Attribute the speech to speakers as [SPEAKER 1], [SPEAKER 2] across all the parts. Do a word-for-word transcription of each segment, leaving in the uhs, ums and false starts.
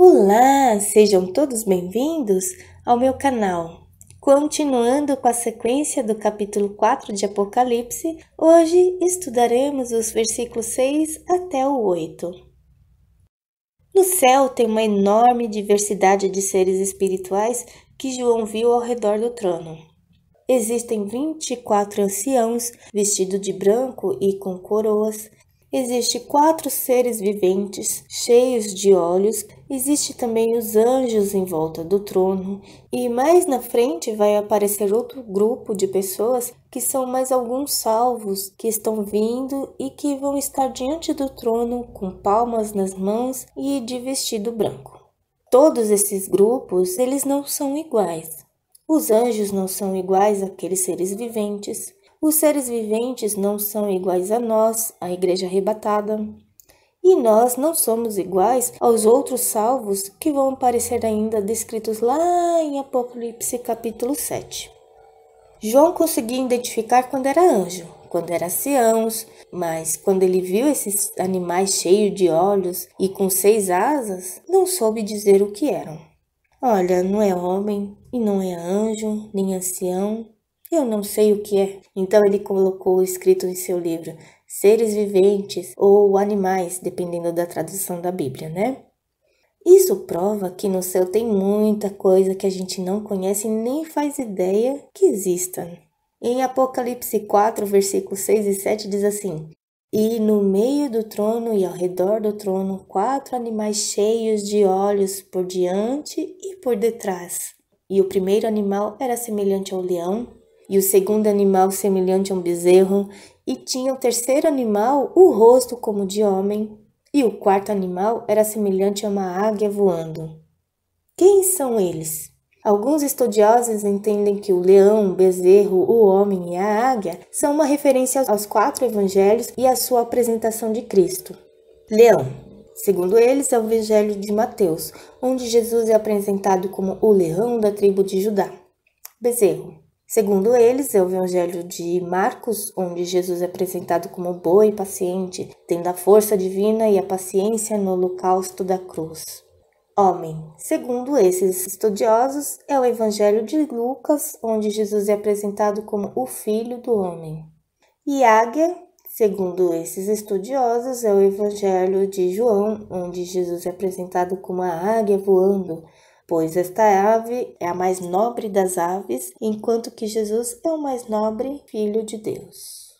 [SPEAKER 1] Olá, sejam todos bem-vindos ao meu canal. Continuando com a sequência do capítulo quatro de Apocalipse, hoje estudaremos os versículos seis até o oito. No céu tem uma enorme diversidade de seres espirituais que João viu ao redor do trono. Existem vinte e quatro anciãos vestidos de branco e com coroas. Existem quatro seres viventes, cheios de olhos. Existe também os anjos em volta do trono. E mais na frente vai aparecer outro grupo de pessoas que são mais alguns salvos que estão vindo e que vão estar diante do trono com palmas nas mãos e de vestido branco. Todos esses grupos, eles não são iguais. Os anjos não são iguais àqueles seres viventes. Os seres viventes não são iguais a nós, a igreja arrebatada. E nós não somos iguais aos outros salvos que vão aparecer ainda descritos lá em Apocalipse capítulo sete. João conseguia identificar quando era anjo, quando era anciãos, mas quando ele viu esses animais cheios de olhos e com seis asas, não soube dizer o que eram. Olha, não é homem, e não é anjo, nem ancião. Eu não sei o que é. Então ele colocou escrito em seu livro, seres viventes ou animais, dependendo da tradução da Bíblia, né? Isso prova que no céu tem muita coisa que a gente não conhece e nem faz ideia que exista. Em Apocalipse quatro, versículos seis e sete diz assim: E no meio do trono e ao redor do trono, quatro animais cheios de olhos por diante e por detrás. E o primeiro animal era semelhante ao leão, e o segundo animal semelhante a um bezerro, e tinha o terceiro animal o rosto como de homem, e o quarto animal era semelhante a uma águia voando. Quem são eles? Alguns estudiosos entendem que o leão, o bezerro, o homem e a águia são uma referência aos quatro evangelhos e à sua apresentação de Cristo. Leão, segundo eles, é o evangelho de Mateus, onde Jesus é apresentado como o leão da tribo de Judá. Bezerro, segundo eles, é o evangelho de Marcos, onde Jesus é apresentado como boi paciente, tendo a força divina e a paciência no holocausto da cruz. Homem, segundo esses estudiosos, é o evangelho de Lucas, onde Jesus é apresentado como o filho do homem. E águia, segundo esses estudiosos, é o evangelho de João, onde Jesus é apresentado como a águia voando, pois esta ave é a mais nobre das aves, enquanto que Jesus é o mais nobre Filho de Deus.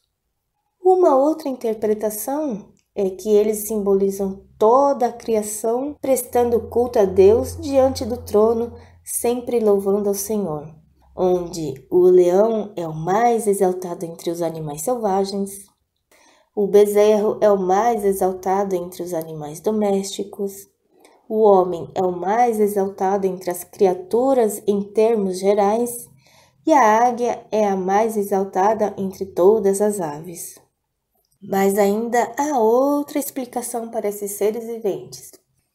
[SPEAKER 1] Uma outra interpretação é que eles simbolizam toda a criação, prestando culto a Deus diante do trono, sempre louvando ao Senhor, onde o leão é o mais exaltado entre os animais selvagens, o bezerro é o mais exaltado entre os animais domésticos, o homem é o mais exaltado entre as criaturas em termos gerais, e a águia é a mais exaltada entre todas as aves. Mas ainda há outra explicação para esses seres viventes.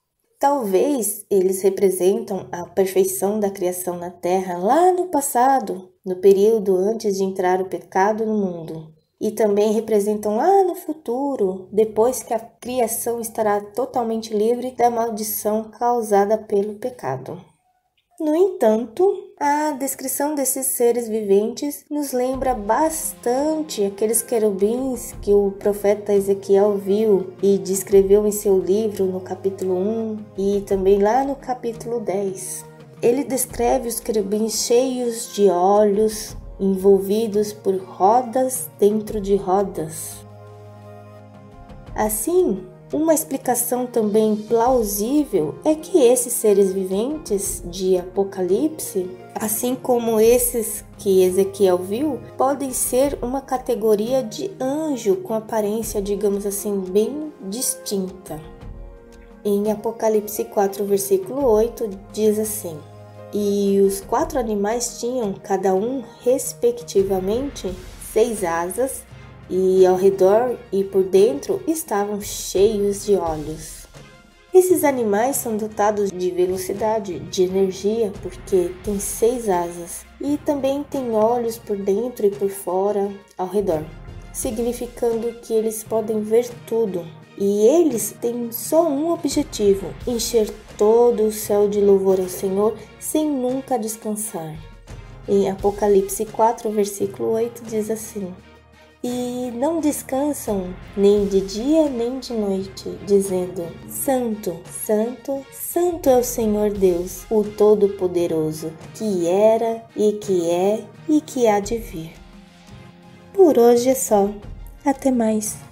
[SPEAKER 1] Talvez eles representam a perfeição da criação na Terra lá no passado, no período antes de entrar o pecado no mundo. E também representam lá no futuro, depois que a criação estará totalmente livre da maldição causada pelo pecado. No entanto, a descrição desses seres viventes nos lembra bastante aqueles querubins que o profeta Ezequiel viu e descreveu em seu livro no capítulo um e também lá no capítulo dez. Ele descreve os querubins cheios de olhos, envolvidos por rodas dentro de rodas. Assim, uma explicação também plausível é que esses seres viventes de Apocalipse, assim como esses que Ezequiel viu, podem ser uma categoria de anjo com aparência, digamos assim, bem distinta. Em Apocalipse quatro, versículo oito, diz assim: E os quatro animais tinham, cada um, respectivamente, seis asas, e ao redor e por dentro estavam cheios de olhos. Esses animais são dotados de velocidade, de energia, porque têm seis asas, e também têm olhos por dentro e por fora, ao redor, significando que eles podem ver tudo. E eles têm só um objetivo: encher todo o céu de louvor ao Senhor sem nunca descansar. Em Apocalipse quatro, versículo oito, diz assim: E não descansam nem de dia nem de noite, dizendo: Santo, Santo, Santo é o Senhor Deus, o Todo-Poderoso, que era e que é e que há de vir. Por hoje é só. Até mais.